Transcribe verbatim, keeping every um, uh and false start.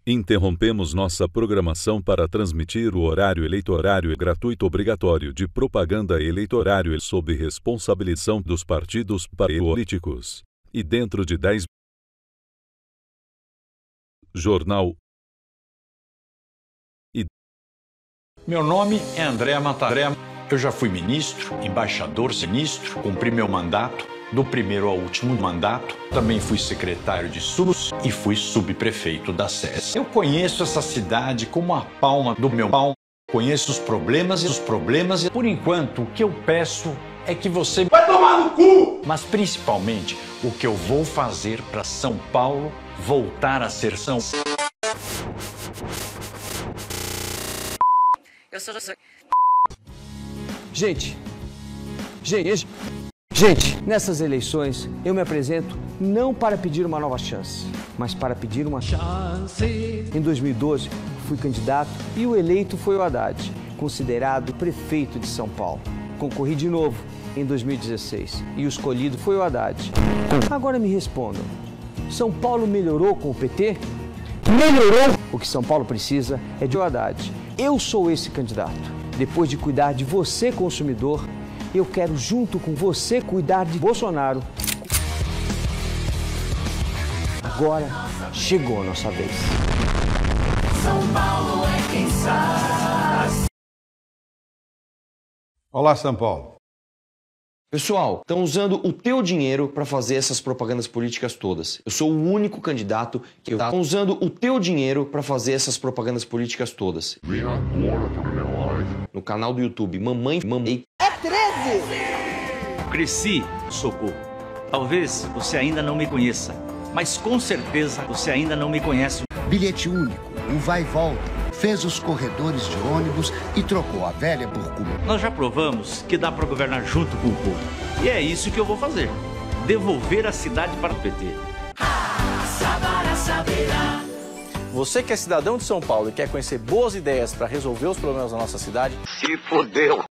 Interrompemos nossa programação para transmitir o horário eleitorário gratuito obrigatório de propaganda eleitorária sob responsabilização dos partidos políticos. E dentro de dez Jornal. E... Meu nome é André Mataré. Eu já fui ministro, embaixador, ministro, cumpri meu mandato, do primeiro ao último mandato. Também fui secretário de S U S e fui subprefeito da S E S. Eu conheço essa cidade como a palma do meu pau. Conheço os problemas e os problemas. E, por enquanto, o que eu peço é que você vai tomar no cu! Mas, principalmente, o que eu vou fazer para São Paulo voltar a ser São Paulo. Eu sou... Gente, gente, gente, nessas eleições eu me apresento não para pedir uma nova chance, mas para pedir uma chance. Em dois mil e doze, fui candidato e o eleito foi o Haddad, considerado prefeito de São Paulo. Concorri de novo em dois mil e dezesseis e o escolhido foi o Haddad. Agora me respondam, São Paulo melhorou com o P T? Melhorou! O que São Paulo precisa é de o Haddad. Eu sou esse candidato. Depois de cuidar de você, consumidor, eu quero, junto com você, cuidar de Bolsonaro. Agora chegou a nossa vez. São Paulo é quem sabe. Olá, São Paulo. Pessoal, estão usando o teu dinheiro para fazer essas propagandas políticas todas. Eu sou o único candidato que está usando o teu dinheiro para fazer essas propagandas políticas todas. Vem agora para minha live. No canal do YouTube Mamãe Mamãe. É treze! Cresci, Socorro. Talvez você ainda não me conheça, mas com certeza você ainda não me conhece. Bilhete único, o vai e volta. Fez os corredores de ônibus e trocou a velha por comum. Nós já provamos que dá para governar junto com o povo. E é isso que eu vou fazer. Devolver a cidade para o P T. Você que é cidadão de São Paulo e quer conhecer boas ideias para resolver os problemas da nossa cidade, se fodeu.